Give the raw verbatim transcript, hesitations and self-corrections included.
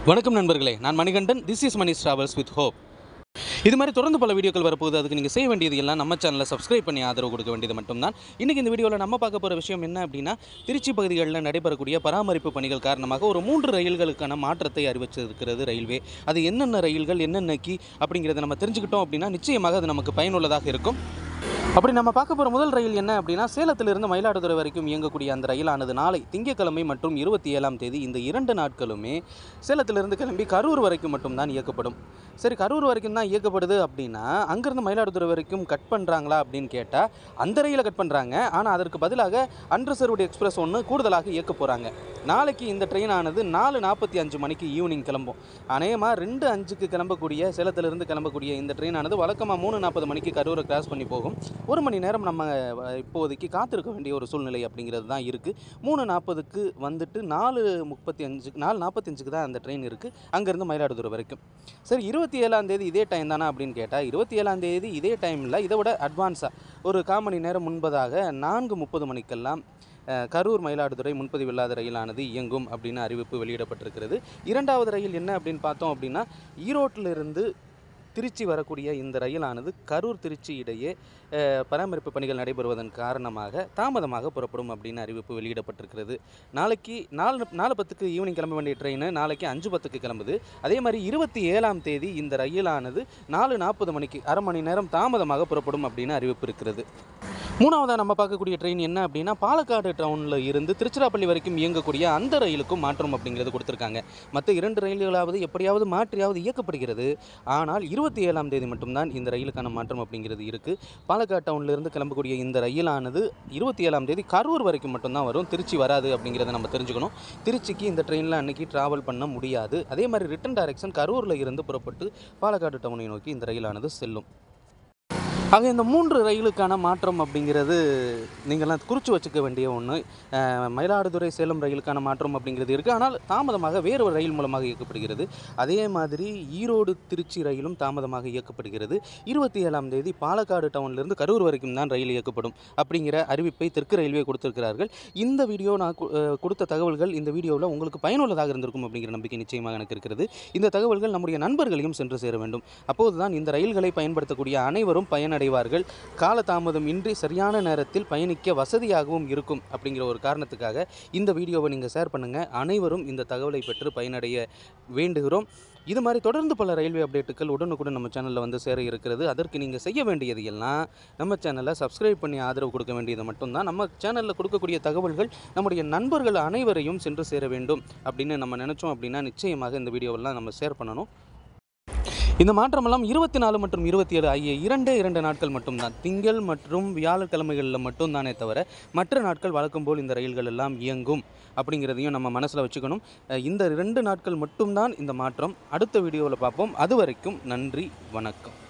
வணக்கம் நண்பர்களே, நான் Manikandan. This is Mani travels with hope. இது மாதிரி தொடர்ந்து பல வீடியோக்கள் வரப்போகுது. அதுக்கு நீங்கள் செய்ய வேண்டியது எல்லாம் நம்ம சேனலை சப்ஸ்கிரைப் பண்ணி ஆதரவு கொடுக்க வேண்டியது மட்டும்தான். இன்றைக்கி இந்த வீடியோவில் நம்ம பார்க்க போகிற விஷயம் என்ன அப்படின்னா, திருச்சி பகுதிகளில் நடைபெறக்கூடிய பராமரிப்பு பணிகள் காரணமாக ஒரு மூன்று ரயில்களுக்கான மாற்றத்தை அறிவிச்சிருக்கிறது ரயில்வே. அது என்னென்ன ரயில்கள் என்னென்னக்கு அப்படிங்கிறத நம்ம தெரிஞ்சுக்கிட்டோம் அப்படின்னா நிச்சயமாக அது நமக்கு பயனுள்ளதாக இருக்கும். அப்படி நம்ம பார்க்க போகிற முதல் ரயில் என்ன அப்படின்னா, சேலத்திலிருந்து மயிலாடுதுறை வரைக்கும் இயங்கக்கூடிய அந்த ரயிலானது நாளை திங்கட்கிழமை மற்றும் இருபத்தி ஏழாம் தேதி இந்த இரண்டு நாட்களுமே சேலத்திலிருந்து கிளம்பி கரூர் வரைக்கும் மட்டும்தான் இயக்கப்படும். சரி, கரூர் வரைக்கும் தான் இயக்கப்படுது அப்படின்னா அங்கேருந்து மயிலாடுதுறை வரைக்கும் கட் பண்ணுறாங்களா அப்படின்னு கேட்டால் அந்த ரயிலை கட் பண்ணுறாங்க. ஆனால் அதற்கு பதிலாக அன்ரிசர்வ்டு எக்ஸ்பிரஸ் ஒன்று கூடுதலாக இயக்க போகிறாங்க. நாளைக்கு இந்த ட்ரெயினானது நாலு நாற்பத்தி அஞ்சு மணிக்கு ஈவினிங் கிளம்பும். அநேகமாக ரெண்டு அஞ்சுக்கு கிளம்பக்கூடிய சேலத்திலிருந்து கிளம்பக்கூடிய இந்த ட்ரெயினானது வழக்கமாக மூணு நாற்பது மணிக்கு கரூரை கிராஸ் பண்ணி போகும். ஒரு மணி நேரம் நம்ம இப்போதைக்கு காத்திருக்க வேண்டிய ஒரு சூழ்நிலை அப்படிங்கிறது தான் இருக்குது. மூணு நாற்பதுக்கு வந்துட்டு நாலு முப்பத்தி அஞ்சுக்கு நாலு நாற்பத்தஞ்சுக்கு தான் அந்த ட்ரெயின் இருக்குது அங்கேருந்து மயிலாடுதுறை வரைக்கும். சரி, இருபத்தி ஏழாம் தேதி இதே டைம் தானா அப்படின்னு கேட்டால் இருபத்தி ஏழாம் தேதி இதே டைமில் இதை விட அட்வான்ஸாக ஒரு கால் மணி நேரம் முன்பதாக நான்கு முப்பது மணிக்கெல்லாம் கரூர் மயிலாடுதுறை முன்பதிவு இல்லாத ரயிலானது இயங்கும் அப்படின்னு அறிவிப்பு வெளியிடப்பட்டிருக்கிறது. இரண்டாவது ரயில் என்ன அப்படின்னு பார்த்தோம் அப்படின்னா, ஈரோட்டிலிருந்து திருச்சி வரக்கூடிய இந்த ரயிலானது கரூர் திருச்சி இடையே பராமரிப்பு பணிகள் நடைபெறுவதன் காரணமாக தாமதமாக புறப்படும் அப்படின்னு அறிவிப்பு வெளியிடப்பட்டிருக்கிறது. நாளைக்கு நாலு நாலு பத்துக்கு ஈவினிங் கிளம்ப வேண்டிய ட்ரெயின் நாளைக்கு அஞ்சு பத்துக்கு கிளம்புது. அதே மாதிரி இருபத்தி ஏழாம் தேதி இந்த ரயிலானது நாலு நாற்பது மணிக்கு அரை மணி நேரம் தாமதமாக புறப்படும் அப்படின்னு அறிவிப்பு இருக்கிறது. மூணாவதாக நம்ம பார்க்கக்கூடிய ட்ரெயின் என்ன அப்படின்னா, பாலக்காடு டவுனில் இருந்து திருச்சிராப்பள்ளி வரைக்கும் இயங்கக்கூடிய அந்த ரயிலுக்கும் மாற்றம் அப்படிங்கிறது கொடுத்துருக்காங்க. மற்ற இரண்டு ரயில்களாவது எப்படியாவது மாற்றியாவது இயக்கப்படுகிறது. ஆனால் இருபத்தி ஏழாம் தேதி மட்டும்தான் இந்த ரயிலுக்கான மாற்றம் அப்படிங்கிறது இருக்குது. பாலக்காடு டவுன்லேருந்து கிளம்பக்கூடிய இந்த ரயிலானது இருபத்தி ஏழாம் தேதி கரூர் வரைக்கும் மட்டும்தான் வரும், திருச்சி வராது அப்படிங்கிறத நம்ம தெரிஞ்சுக்கணும். திருச்சிக்கு இந்த ட்ரெயினில் அன்றைக்கி ட்ராவல் பண்ண முடியாது. அதே மாதிரி ரிட்டன் டைரக்ஷன் கரூரில் இருந்து புறப்பட்டு பாலக்காடு டவுனை நோக்கி இந்த ரயிலானது செல்லும். ஆக இந்த மூன்று ரயிலுக்கான மாற்றம் அப்படிங்கிறது நீங்கள்லாம் குறித்து வச்சுக்க வேண்டிய ஒன்று. மயிலாடுதுறை சேலம் ரயிலுக்கான மாற்றம் அப்படிங்கிறது இருக்குது. ஆனால் தாமதமாக வேறு ஒரு ரயில் மூலமாக இயக்கப்படுகிறது. அதே மாதிரி ஈரோடு திருச்சி ரயிலும் தாமதமாக இயக்கப்படுகிறது. இருபத்தி ஏழாம் தேதி பாலக்காடு டவுன்லேருந்து கரூர் வரைக்கும் தான் ரயில் இயக்கப்படும் அப்படிங்கிற அறிவிப்பை தெற்கு ரயில்வே கொடுத்திருக்கிறார்கள். இந்த வீடியோ நான் கொடுத்த தகவல்கள் இந்த வீடியோவில் உங்களுக்கு பயனுள்ளதாக இருந்திருக்கும் அப்படிங்கிற நம்பிக்கை நிச்சயமாக எனக்கு இருக்கிறது. இந்த தகவல்கள் நம்முடைய நண்பர்களையும் சென்று சேர வேண்டும். அப்போது தான் இந்த ரயில்களை பயன்படுத்தக்கூடிய அனைவரும் பயன் அடைவார்கள். காலதாமதம் இன்றி சரியான நேரத்தில் பயணிக்க வசதியாகவும் இருக்கும் அப்படிங்கிற ஒரு காரணத்துக்காக இந்த வீடியோவை நீங்கள் ஷேர் பண்ணுங்கள். அனைவரும் இந்த தகவலை பெற்று பயனடைய வேண்டுகிறோம். இது மாதிரி தொடர்ந்து பல ரயில்வே அப்டேட்டுகள் உடனுக்குடன் நம்ம சேனலில் வந்து சேர இருக்கிறது. அதற்கு நீங்கள் செய்ய வேண்டியது எல்லாம் நம்ம சேனலை சப்ஸ்கிரைப் பண்ணி ஆதரவு கொடுக்க வேண்டியது மட்டும்தான். நம்ம சேனலில் கொடுக்கக்கூடிய தகவல்கள் நம்முடைய நண்பர்கள் அனைவரையும் சென்று சேர வேண்டும் அப்படின்னு நம்ம நினச்சோம் அப்படின்னா நிச்சயமாக இந்த வீடியோவெல்லாம் நம்ம ஷேர் பண்ணணும். இந்த மாற்றமெல்லாம் இருபத்தி நாலு மற்றும் இருபத்தி ஏழு ஆகிய இரண்டே இரண்டு நாட்கள் மட்டும்தான். திங்கள் மற்றும் வியாழக்கிழமைகளில் மட்டும்தானே தவிர மற்ற நாட்கள் வழக்கம் போல் இந்த ரயில்கள் எல்லாம் இயங்கும் அப்படிங்கிறதையும் நம்ம மனசில் வச்சுக்கணும். இந்த ரெண்டு நாட்கள் மட்டும்தான் இந்த மாற்றம். அடுத்த வீடியோவில் பார்ப்போம். அது வரைக்கும் நன்றி, வணக்கம்.